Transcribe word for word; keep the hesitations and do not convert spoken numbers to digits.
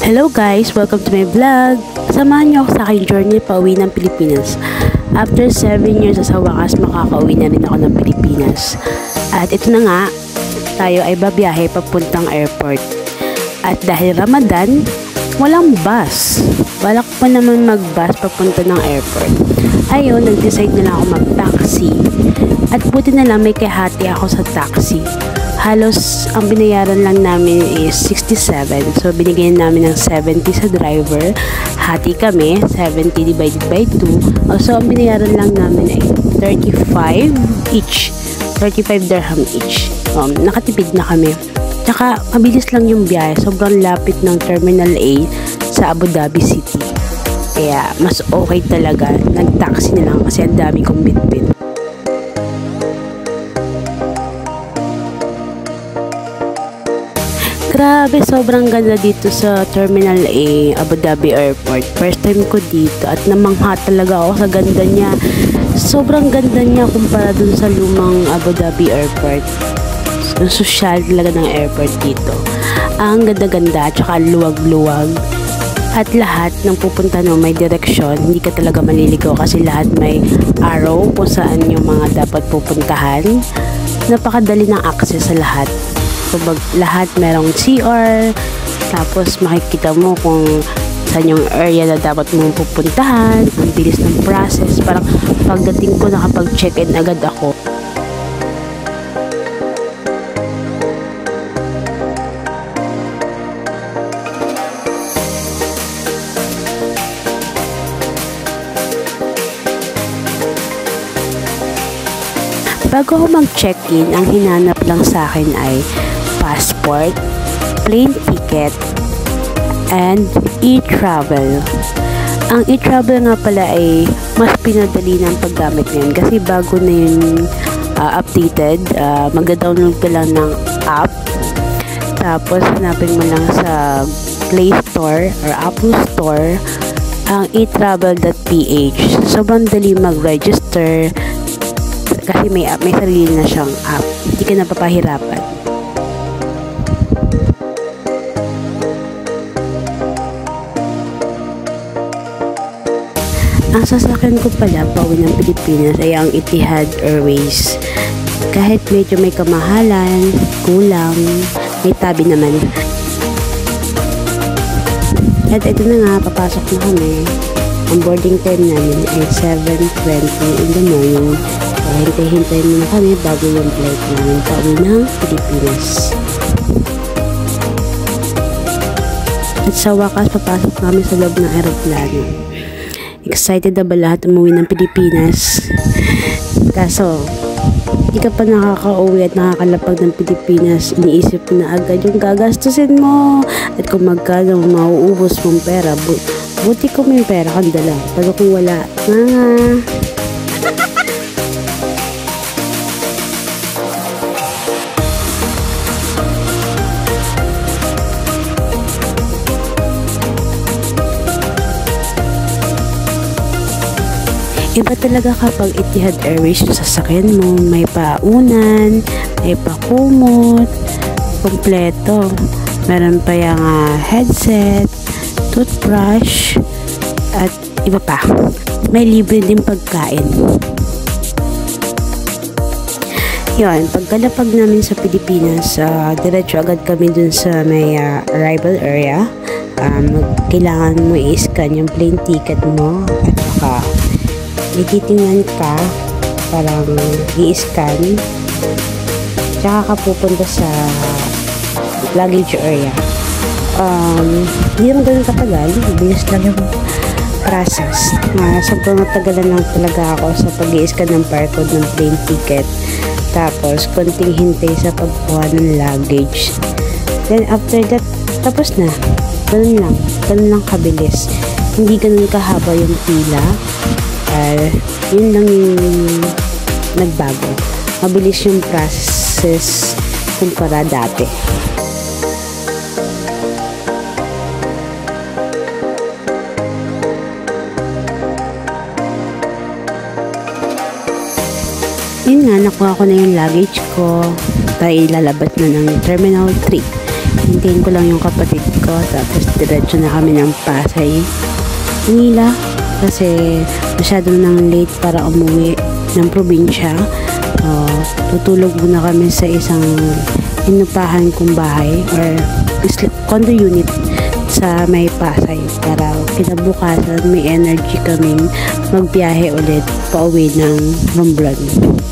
Hello guys! Welcome to my vlog! Samahan niyo ako sa aking journey pauwi ng Pilipinas. After seven years sa wakas, makakauwi na rin ako ng Pilipinas. At ito na nga, tayo ay babiyahe papuntang airport. At dahil Ramadan, walang bus. Balak pa naman mag-bus papunta ng airport. Ayun, nag-decide na lang ako mag-taxi. At buti na lang may kahati ako sa taxi. Halos ang binayaran lang namin is sixty-seven. So binigyan namin ng seventy sa driver. Hati kami, seventy divided by two. So ang binayaran lang namin ay thirty-five each. thirty-five dirham each. Um, nakatipid na kami. Tsaka mabilis lang yung biyahe. Sobrang lapit ng Terminal A sa Abu Dhabi City. Kaya mas okay talaga. Nag-taxi na lang kasi ang dami kong bitbit. Grabe, sobrang ganda dito sa Terminal A, Abu Dhabi Airport. First time ko dito at namangha talaga ako sa ganda niya. Sobrang ganda niya kumpara dun sa lumang Abu Dhabi Airport. Ang sosyal talaga ng airport dito. Ang ganda-ganda at saka luwag-luwag. At lahat ng pupunta no may direksyon. Hindi ka talaga maliligaw kasi lahat may arrow kung saan yung mga dapat pupuntahan. Napakadali ng access sa lahat. So, lahat merong C R, tapos makikita mo kung saan yung area na dapat mong pupuntahan, ang bilis ng process. Parang pagdating ko nakapag-check-in agad ako. Bago ako mag-check-in, ang hinanap lang sa akin ay passport, plane ticket, and e-travel. Ang e-travel nga pala ay mas pinadali ng paggamit ngayon kasi bago na yun uh, updated. Uh, mag-download ka lang ng app, tapos hanapin mo lang sa Play Store or Apple Store ang e travel dot p h. Sobrang dali mag-register kasi may app, may sarili na siyang app. Hindi ka napapahirapan. Ang sasakyan ko pala pauwi ng Pilipinas ay ang Etihad Airways. Kahit medyo may kamahalan, kulang, may tabi naman. At ito na nga, papasok na kami. Ang boarding time namin ay seven twenty in the morning. So, hintay-hintay muna kami bago yung flight namin pauwi ng Pilipinas. At sa wakas, papasok kami sa loob ng aeroplano. Excited na ba lahat umuwi ng Pilipinas? Kaso, hindi ka pa nakaka-uwi at nakakalapag ng Pilipinas, iniisip na agad yung gagastusin mo at kung magkano mauubos mong pera. Bu- buti ko may pera kang dala, pero kung wala, nga iba talaga kapag Etihad Airways yung sasakyan mo, may paunan, may pakumot, kompleto. Meron pa yung uh, headset, toothbrush, at iba pa. May libre din pagkain. Yun, pagkalapag namin sa Pilipinas, uh, diretso agad kami dun sa may uh, arrival area. Um, kailangan mo i-scan yung plane ticket mo at saka ititingnan ka, parang i-scan, tsaka ka pupunta sa luggage area. Um, hindi naman ganun katagal, bilis lang yung process. Uh, sobrang natagalan lang talaga ako sa pag-i-scan ng barcode ng plane ticket, tapos konting hintay sa pagkuha ng luggage. Then after that, tapos na. Ganun lang, ganun lang kabilis. Hindi ganun kahaba yung pila. Uh, yun lang yung nagbago. Mabilis yung process kumpara dati. Yun nga, nakuha ko na yung luggage ko. Tayo lalabas na ng Terminal three. hintayin ko lang yung kapatid ko, tapos diretso na kami ng Pasay, Manila, kasi masyado nang late para umuwi ng probinsya. Uh, tutulog muna kami sa isang inupahan kong bahay or condo unit sa may Pasay para kinabukasan may energy kaming magbiyahe ulit pauwi ng Romblon.